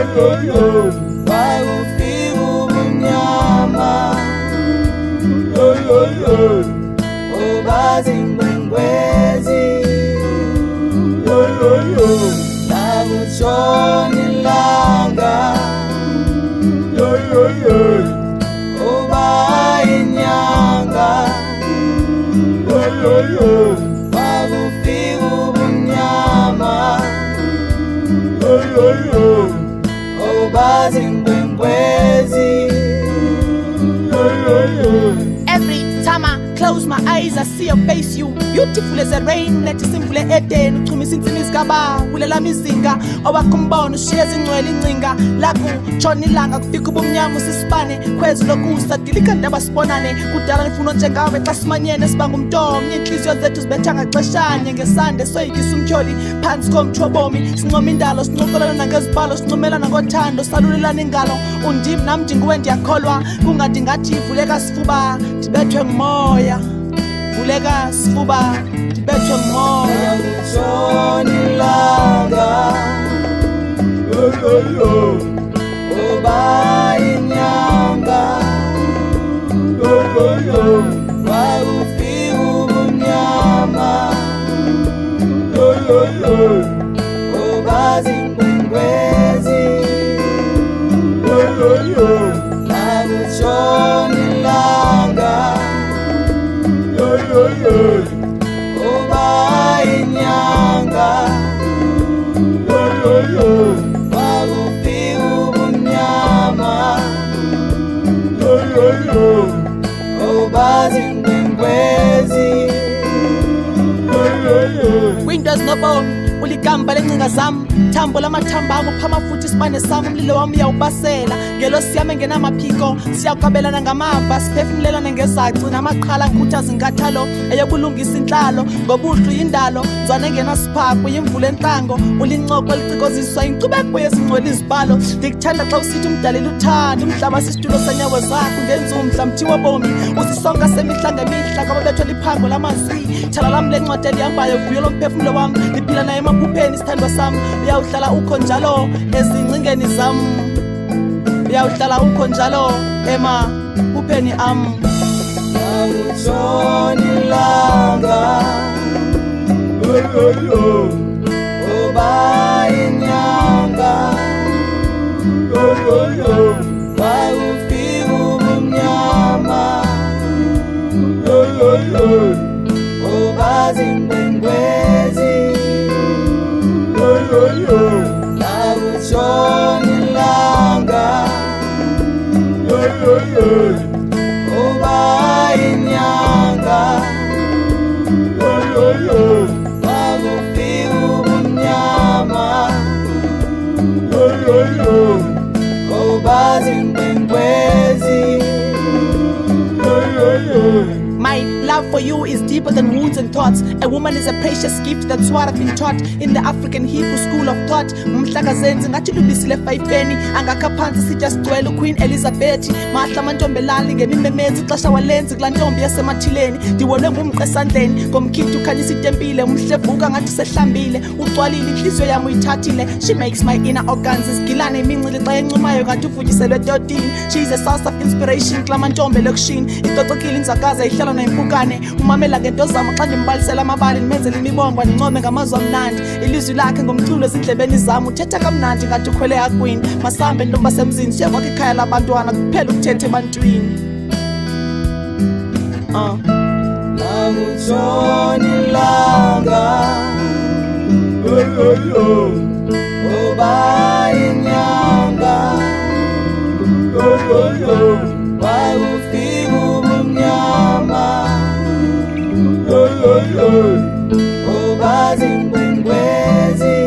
Kwakufika ubumnyama obazi inkwenkwezi Lakutshona ilanga oba inyanga Kwakufika ubumnyama obazi inkwenkwezi Every time I close my eyes, I see your face. You beautiful as a rain. Let it simple eden. Uchumisa insini isigaba. Ulela mizinga. Owakumbona ushiyeza ingcwele incinga. Lakutshona ilanga kufika ubumnyama usisibane. Khwezi lokusa dilika ndaba sibonane. Kudala ngifuna njengawe xa simanyene sibanga umntomnye. Inhliziyo zethu zibetha ngaxeshanye ngesande soyikisa umtyholi phansi komthwobomi. Sincoma indalo sincokolana nangezibhalo sincomelana ngothando salulelana ingalo. Undim nami njinguwe ndiyakholwa. Kungathi ngathi vuleka sifuba ndibethwe ngumoya. Vuleka sifuba ndibethwe ngumoya. Lakutshona ilanga oba inyanga Kwakufika ubumnyama obazi inkwenkwezi Lakutshona ilanga oba inyanga Kwakufika ubumnyama obazi inkwenkwezi Windows nobomi uligamba lencinga zami thambo lamathamba akuphama futhi isibane sami umlilo wami uyawubasela ngelo siyame ngenamaphiko siyaqabelana ngamava siphefumulelana ngezaci namaqhala ngikhuthaza inkathalo eyobulungisa inhlalo ngobuhlu yindalo zwane ngenasiphako yimvula entlango ulincoko elicikoziswa inkcubeko yezingcwele izibalo ndikuthanda xa usithi umdalela uthanda umhlaba sisitulo senyawo zakho ngenza umhla mthi wobomi uzisonka semihla ngemihla kwababethwa liphango lamazwi thala lami lencwadi elihambayo vuyo lomphefumulo wami liphila naye emaphupheni isithandwa sami uyawuhlala ukho njalo ezincingeni zami uyawuhlala ukho njalo emaphupheni ami Lakutshona ilanga oba inyanga Kwakufika ubumnyama obazi inkwenkwezi Lakutshona ilanga oba inyanga Kwakufika ubumnyama obazi inkwenkwezi My love for you is deeper than wounds and thoughts. A woman is a precious gift, that's what I've been taught in the African Hebrew school of thought. Mhlakazenzi ngathi lubisile 5 penny angakha phansi sitya sigcwele uQueen Elizabeth. Mahla amantombelali ngemimemezi ixesha walenzi kulaa ntombi yasemathileni. Ndiwone ngumqa esandleni ngomkhithi ukhanyisa itempile umhle vuka ngathi sehlambile ucwalile inhliziyo yami uyithathile. She makes my inner organs izigilane imincili xa encumayo ngathi uvutyiselwe totini. She is a source of inspiration kulaa mantombi elokishini icocekile inzakaza ihlala nayimpukane umamela ngento zama xa ndimbalisela amabali ndimenzela imibongo ndincome ngamazwi amnandi ilizwi lakhe ngomculo ezindlebeni zam uthetha kamnandi ngathi ukhwele ehakwini masambe ntombi asemzini siyakwakho ikhaya labantwana kuphela ukuthetha ebantwini Lakutshona ilanga oba inyanga Kwakufika ubumnyama obazi inkwenkwezi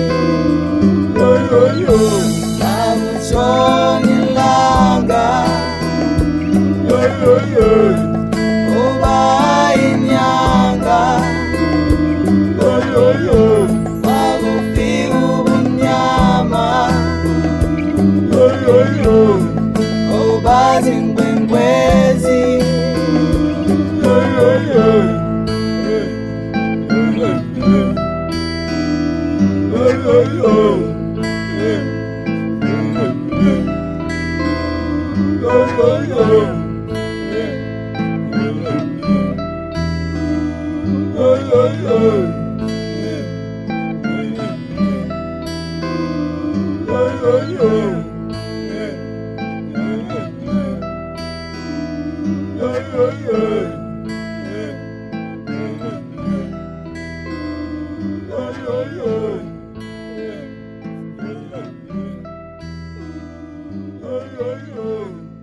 Lakutshona ilanga oba inyanga Kwakufika ubumnyama obazi inkwenkwezi Oh,